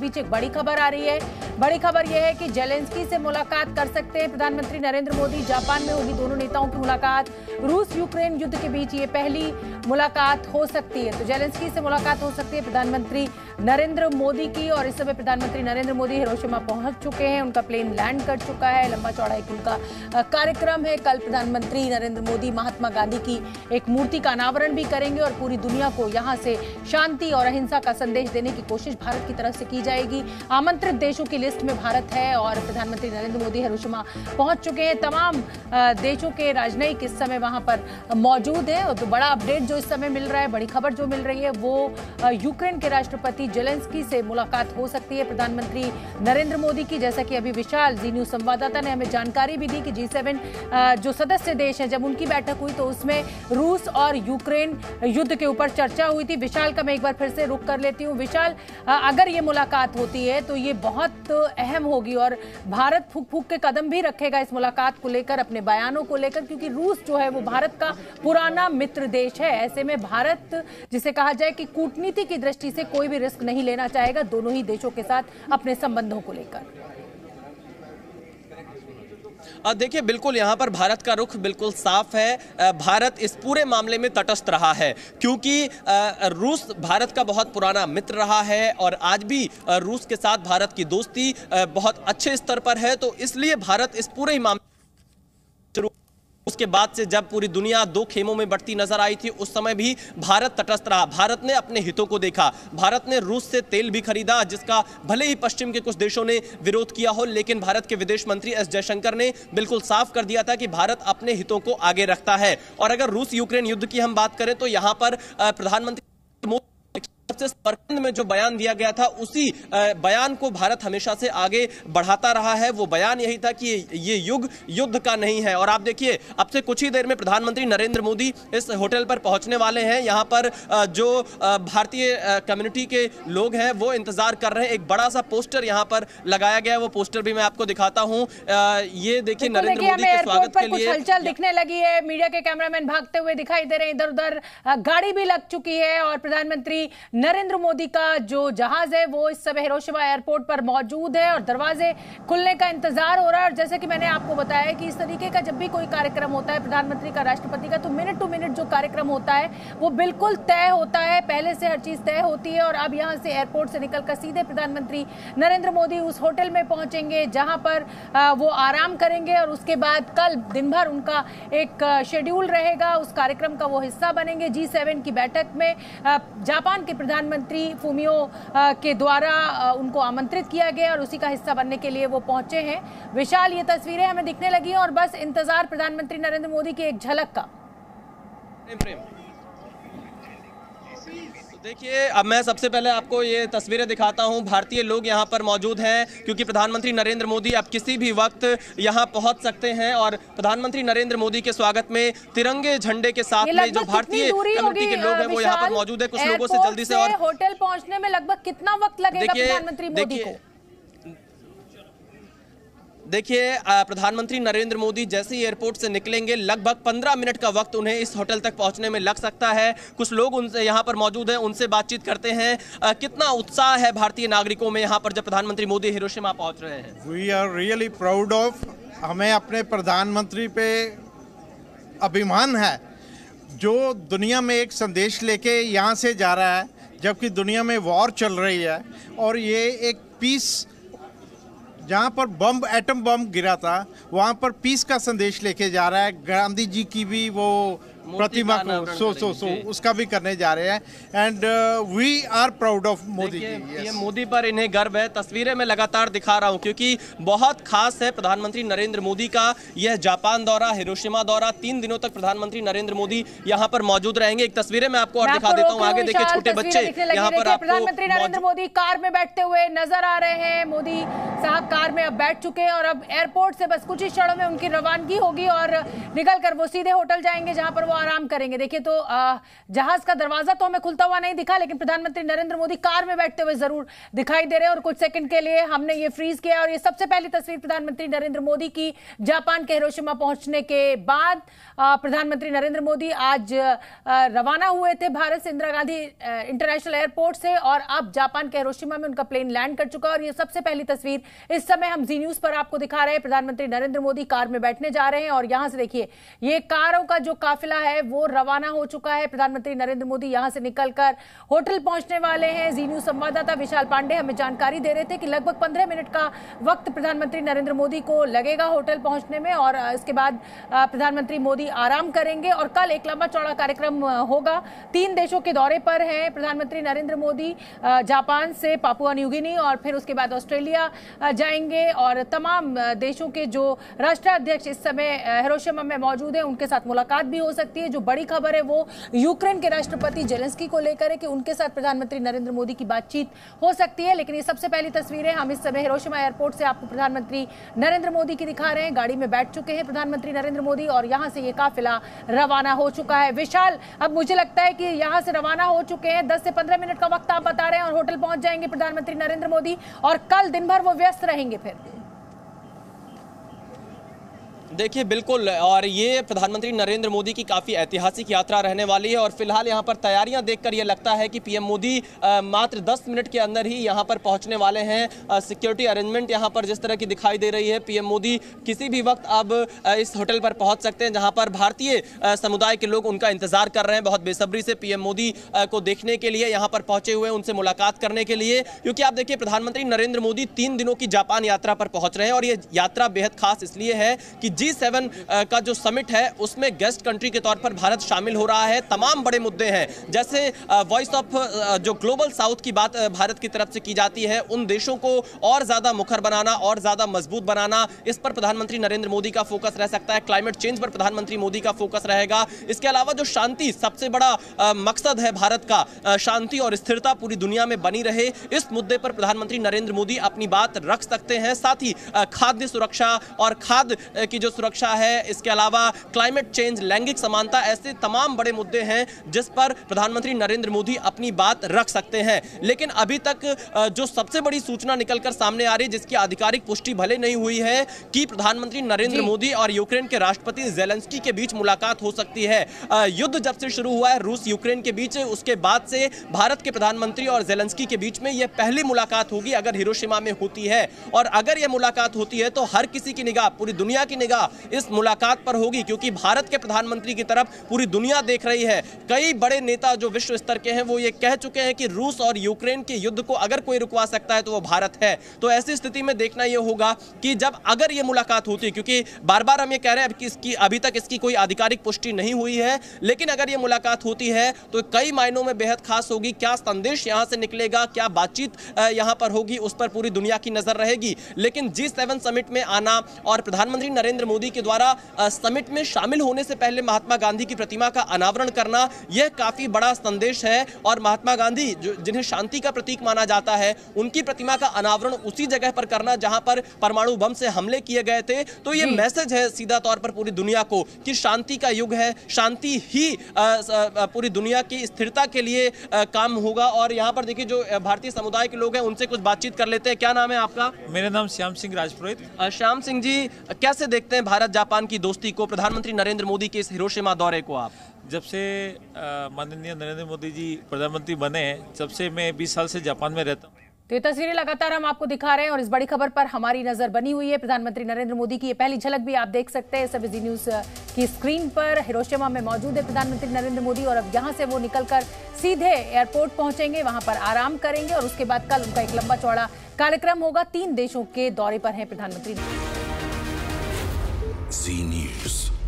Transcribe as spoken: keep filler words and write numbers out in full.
बीच एक बड़ी खबर आ रही है। बड़ी खबर यह है कि जेलेंस्की से मुलाकात कर सकते हैं प्रधानमंत्री नरेंद्र मोदी। जापान में होगी दोनों नेताओं की मुलाकात। रूस यूक्रेन युद्ध के बीच ये पहली मुलाकात हो सकती है। तो जेलेंस्की से मुलाकात हो सकती है प्रधानमंत्री नरेंद्र मोदी की। और इस समय प्रधानमंत्री नरेंद्र मोदी हिरोशिमा पहुंच चुके हैं। उनका प्लेन लैंड कर चुका है। लंबा चौड़ा एक उनका कार्यक्रम है। कल प्रधानमंत्री नरेंद्र मोदी महात्मा गांधी की एक मूर्ति का अनावरण भी करेंगे और पूरी दुनिया को यहां से शांति और अहिंसा का संदेश देने की कोशिश भारत की तरफ से की जाएगी। आमंत्रित देशों की लिस्ट में भारत है और प्रधानमंत्री नरेंद्र मोदी हिरोशिमा पहुंच चुके हैं। तमाम देशों के राजनयिक इस समय वहां पर मौजूद हैं। और तो बड़ा अपडेट जो इस समय मिल रहा है, बड़ी खबर जो मिल रही है, वो यूक्रेन के राष्ट्रपति जेलेंस्की से मुलाकात हो सकती है प्रधानमंत्री नरेंद्र मोदी की। जैसा कि अभी विशाल जी न्यूज संवाददाता ने हमें जानकारी भी दी कि जी सेवन जो सदस्य देश हैं, जब उनकी बैठक हुई तो उसमें रूस और यूक्रेन युद्ध के ऊपर चर्चा हुई थी। विशाल का मैं एक बार फिर से रुक कर लेती हूँ। विशाल, अगर ये मुलाकात होती है तो ये बहुत अहम होगी और भारत फूक फूक के कदम भी रखेगा इस मुलाकात को लेकर, अपने बयानों को लेकर, क्योंकि रूस जो है वो भारत का पुराना मित्र देश है। ऐसे में भारत, जिसे कहा जाए कि कूटनीति की दृष्टि से कोई भी रिस्क नहीं लेना चाहेगा दोनों ही देशों के साथ अपने संबंधों को लेकर। देखिए, बिल्कुल यहाँ पर भारत का रुख बिल्कुल साफ है। भारत इस पूरे मामले में तटस्थ रहा है क्योंकि रूस भारत का बहुत पुराना मित्र रहा है और आज भी रूस के साथ भारत की दोस्ती बहुत अच्छे स्तर पर है। तो इसलिए भारत इस पूरे मामले उसके बाद से जब पूरी दुनिया दो खेमों में बढ़ती नजर आई थी, उस समय भी भारत तटस्थ रहा। भारत ने अपने हितों को देखा। भारत ने रूस से तेल भी खरीदा, जिसका भले ही पश्चिम के कुछ देशों ने विरोध किया हो, लेकिन भारत के विदेश मंत्री एस जयशंकर ने बिल्कुल साफ कर दिया था कि भारत अपने हितों को आगे रखता है। और अगर रूस यूक्रेन युद्ध की हम बात करें तो यहां पर प्रधानमंत्री सबसे में जो बयान दिया गया था, उसी बयान को भारत हमेशा से आगे बढ़ाता रहा है। वो बयान यही था कि ये युग युद्ध का नहीं है। और आप देखिए, अब से कुछ ही देर में प्रधानमंत्री नरेंद्र मोदी इस होटल पर पहुंचने वाले हैं। यहां पर जो भारतीय कम्युनिटी के लोग हैं वो इंतजार कर रहे हैं। एक बड़ा सा पोस्टर यहां पर लगाया गया है, वो पोस्टर भी मैं आपको दिखाता हूं। ये देखिए, नरेंद्र मोदी के स्वागत के लिए हलचल दिखने लगी है। मीडिया के कैमरामैन भागते हुए दिखाई दे रहे हैं, इधर उधर गाड़ी भी लग चुकी है और प्रधानमंत्री नरेंद्र मोदी का जो जहाज है वो इस समय हिरोशिमा एयरपोर्ट पर मौजूद है और दरवाजे खुलने का इंतजार हो रहा है। और जैसे कि मैंने आपको बताया कि इस तरीके का जब भी कोई कार्यक्रम होता है प्रधानमंत्री का, राष्ट्रपति का, तो मिनट टू मिनट जो कार्यक्रम होता है वो बिल्कुल तय होता है, पहले से हर चीज तय होती है। और अब यहां से एयरपोर्ट से निकलकर सीधे प्रधानमंत्री नरेंद्र मोदी उस होटल में पहुंचेंगे जहां पर वो आराम करेंगे और उसके बाद कल दिन भर उनका एक शेड्यूल रहेगा, उस कार्यक्रम का वो हिस्सा बनेंगे। जी सेवन की बैठक में जापान के प्रधानमंत्री फूमियो के द्वारा उनको आमंत्रित किया गया और उसी का हिस्सा बनने के लिए वो पहुंचे हैं। विशाल, ये तस्वीरें हमें दिखने लगी हैं और बस इंतजार प्रधानमंत्री नरेंद्र मोदी की एक झलक का। देखिए, अब मैं सबसे पहले आपको ये तस्वीरें दिखाता हूं। भारतीय लोग यहां पर मौजूद हैं क्योंकि प्रधानमंत्री नरेंद्र मोदी अब किसी भी वक्त यहां पहुंच सकते हैं। और प्रधानमंत्री नरेंद्र मोदी के स्वागत में तिरंगे झंडे के साथ में जो भारतीय कम्युनिटी के लोग हैं वो यहां पर मौजूद है। कुछ लोगों से जल्दी से और होटल पहुंचने में लगभग कितना वक्त लगेगा प्रधानमंत्री मोदी को? देखिए, प्रधानमंत्री नरेंद्र मोदी जैसे ही एयरपोर्ट से निकलेंगे लगभग पंद्रह मिनट का वक्त उन्हें इस होटल तक पहुंचने में लग सकता है। कुछ लोग उनसे यहां पर मौजूद हैं, उनसे बातचीत करते हैं। आ, कितना उत्साह है भारतीय नागरिकों में यहां पर जब प्रधानमंत्री मोदी हिरोशिमा पहुंच रहे हैं? We are really proud of, हमें अपने प्रधानमंत्री पे अभिमान है जो दुनिया में एक संदेश लेके यहाँ से जा रहा है, जबकि दुनिया में वॉर चल रही है। और ये एक पीस, जहाँ पर बम एटम बम गिरा था वहाँ पर पीस का संदेश लेके जा रहा है। गांधी जी की भी वो प्रतिमा को सो सो सो उसका भी करने जा रहे हैं। And we are proud of Modi ji. ये मोदी पर इन्हें गर्व है। तस्वीरें मैं लगातार दिखा रहा हूं क्योंकि बहुत खास है प्रधानमंत्री नरेंद्र मोदी का यह जापान दौरा, हिरोशिमा दौरा। तीन दिनों तक प्रधानमंत्री नरेंद्र मोदी यहां पर मौजूद रहेंगे। एक तस्वीरें मैं आपको और दिखा देता हूं। आगे देखिए, छोटे बच्चे यहां पर आपको प्रधानमंत्री नरेंद्र मोदी कार में बैठते हुए नजर आ रहे हैं। मोदी साहब कार में अब बैठ चुके हैं और अब एयरपोर्ट से बस कुछ ही क्षणों में उनकी रवानगी होगी और निकलकर वो सीधे होटल जाएंगे जहां पर वो आराम करेंगे। देखिए तो जहाज का दरवाजा तो हमें खुलता हुआ नहीं दिखा, लेकिन प्रधानमंत्री नरेंद्र मोदी कार में बैठते हुए जरूर दिखाई दे रहे हैं और कुछ सेकंड के लिए हमने ये फ्रीज किया। और ये सबसे पहली तस्वीर प्रधानमंत्री नरेंद्र मोदी की जापान के हिरोशिमा पहुंचने के बाद। प्रधानमंत्री नरेंद्र मोदी आज रवाना हुए थे भारत से इंदिरा गांधी इंटरनेशनल एयरपोर्ट से और अब जापान के हिरोशिमा में उनका प्लेन लैंड कर चुका है। और ये सबसे पहली तस्वीर इस समय हम जी न्यूज पर आपको दिखा रहे हैं। प्रधानमंत्री नरेंद्र मोदी कार में बैठने जा रहे हैं और यहां से देखिए ये कारों का जो काफिला है वो रवाना हो चुका है। प्रधानमंत्री नरेंद्र मोदी यहां से निकलकर होटल पहुंचने वाले हैं। जी न्यूज संवाददाता विशाल पांडे हमें जानकारी दे रहे थे कि लगभग पंद्रह मिनट का वक्त प्रधानमंत्री नरेंद्र मोदी को लगेगा होटल पहुंचने में और इसके बाद प्रधानमंत्री मोदी आराम करेंगे और कल एक लंबा चौड़ा कार्यक्रम होगा। तीन देशों के दौरे पर हैं प्रधानमंत्री नरेंद्र मोदी, जापान से पापुआ न्यू गिनी और फिर उसके बाद ऑस्ट्रेलिया जाएंगे और तमाम देशों के जो राष्ट्राध्यक्ष इस समय हिरोशिमा में मौजूद हैं उनके साथ मुलाकात भी हो सकती है। जो बड़ी खबर है वो यूक्रेन के राष्ट्रपति जेलेंस्की को लेकर है कि उनके साथ प्रधानमंत्री नरेंद्र मोदी की बातचीत हो सकती है। लेकिन ये सबसे पहली तस्वीरें हम इस समय हिरोशिमा एयरपोर्ट से आपको प्रधानमंत्री नरेंद्र मोदी की दिखा रहे हैं। गाड़ी में बैठ चुके हैं प्रधानमंत्री नरेंद्र मोदी और यहां से ये काफिला रवाना हो चुका है। विशाल, अब मुझे लगता है कि यहां से रवाना हो चुके हैं, दस से पंद्रह मिनट का वक्त आप बता रहे हैं और होटल पहुंच जाएंगे प्रधानमंत्री नरेंद्र मोदी और कल दिन भर वो व्यस्त रहेंगे फिर। देखिए बिल्कुल, और ये प्रधानमंत्री नरेंद्र मोदी की काफ़ी ऐतिहासिक यात्रा रहने वाली है और फिलहाल यहाँ पर तैयारियां देखकर ये लगता है कि पीएम मोदी मात्र दस मिनट के अंदर ही यहाँ पर पहुँचने वाले हैं। सिक्योरिटी अरेंजमेंट यहाँ पर जिस तरह की दिखाई दे रही है, पीएम मोदी किसी भी वक्त अब इस होटल पर पहुँच सकते हैं जहाँ पर भारतीय समुदाय के लोग उनका इंतजार कर रहे हैं बहुत बेसब्री से पीएम मोदी को देखने के लिए, यहाँ पर पहुँचे हुए उनसे मुलाकात करने के लिए। क्योंकि आप देखिए प्रधानमंत्री नरेंद्र मोदी तीन दिनों की जापान यात्रा पर पहुँच रहे हैं और ये यात्रा बेहद खास इसलिए है कि जी सेवन का जो समिट है उसमें गेस्ट कंट्री के तौर पर भारत शामिल हो रहा है। तमाम बड़े मुद्दे हैं जैसे वॉइस ऑफ जो ग्लोबल साउथ की बात भारत की तरफ से की जाती है, उन देशों को और ज्यादा मुखर बनाना और ज्यादा मजबूत बनाना, इस पर प्रधानमंत्री नरेंद्र मोदी का फोकस रह सकता है। क्लाइमेट चेंज पर प्रधानमंत्री मोदी का फोकस रहेगा। इसके अलावा जो शांति सबसे बड़ा मकसद है भारत का, शांति और स्थिरता पूरी दुनिया में बनी रहे, इस मुद्दे पर प्रधानमंत्री नरेंद्र मोदी अपनी बात रख सकते हैं। साथ ही खाद्य सुरक्षा और खाद्य की जो सुरक्षा है, इसके अलावा क्लाइमेट चेंज, लैंगिक समानता, ऐसे तमाम बड़े मुद्दे हैं जिस पर प्रधानमंत्री नरेंद्र मोदी अपनी बात रख सकते हैं। लेकिन अभी तक जो सबसे बड़ी सूचना निकलकर सामने आ रही है, जिसकी आधिकारिक पुष्टि भले नहीं हुई है, कि प्रधानमंत्री नरेंद्र मोदी और यूक्रेन के राष्ट्रपति जेलेंस्की के बीच मुलाकात हो सकती है। युद्ध जब से शुरू हुआ है रूस यूक्रेन के बीच, उसके बाद से भारत के प्रधानमंत्री और जेलेंस्की के बीच में यह पहली मुलाकात होगी अगर हिरोशिमा में होती है। और अगर यह मुलाकात होती है तो हर किसी की निगाह, पूरी दुनिया की निगाह इस मुलाकात पर होगी, क्योंकि भारत के प्रधानमंत्री की तरफ पूरी दुनिया देख रही है। कई बड़े नेता जो विश्व स्तर के हैं वो ये कह चुके हैं कि रूस और यूक्रेन के युद्ध को अगर कोई रुकवा सकता है तो वो भारत है। तो ऐसी स्थिति में देखना ये होगा कि जब अगर ये मुलाकात होती है, क्योंकि बार बार हम ये कह रहे हैं कि इसकी अभी तक इसकी कोई आधिकारिक पुष्टि नहीं हुई है, लेकिन अगर ये मुलाकात होती है तो कई मायनों में बेहद खास होगी। क्या संदेश यहां से निकलेगा, क्या बातचीत यहां पर होगी, उस पर पूरी दुनिया की नजर रहेगी। लेकिन जी सेवन समिट में आना और प्रधानमंत्री नरेंद्र मोदी के द्वारा समिट में शामिल होने से पहले महात्मा गांधी की प्रतिमा का अनावरण करना, यह काफी बड़ा संदेश है। और महात्मा गांधी जो जिन्हें शांति का प्रतीक माना जाता है, उनकी प्रतिमा का अनावरण उसी जगह पर करना जहां पर परमाणु बम से हमले किए गए थे। तो यह मैसेज है सीधा तौर पर पूरी दुनिया को कि शांति का युग है, शांति ही पूरी दुनिया की स्थिरता के लिए काम होगा। और यहाँ पर देखिए जो भारतीय समुदाय के लोग हैं उनसे कुछ बातचीत कर लेते हैं। क्या नाम है आपका? मेरा नाम श्याम सिंह राजपुरोहित। श्याम सिंह जी, कैसे देखते हैं भारत जापान की दोस्ती को, प्रधानमंत्री नरेंद्र मोदी के इस हिरोशिमा दौरे को आप? जब से माननीय नरेंद्र मोदी जी प्रधानमंत्री बने, जब से मैं बीस साल से जापान में रहता हूँ। तो ये तस्वीरें लगातार हम आपको दिखा रहे हैं और इस बड़ी खबर पर हमारी नजर बनी हुई है। प्रधानमंत्री नरेंद्र मोदी की ये पहली झलक भी आप देख सकते हैं सभी जी न्यूज की स्क्रीन पर। हिरोशिमा में मौजूद है प्रधानमंत्री नरेंद्र मोदी और अब यहां से वो निकलकर सीधे एयरपोर्ट पहुंचेंगे, वहां पर आराम करेंगे और उसके बाद कल उनका एक लंबा चौड़ा कार्यक्रम होगा। तीन देशों के दौरे पर हैं प्रधानमंत्री। जी न्यूज।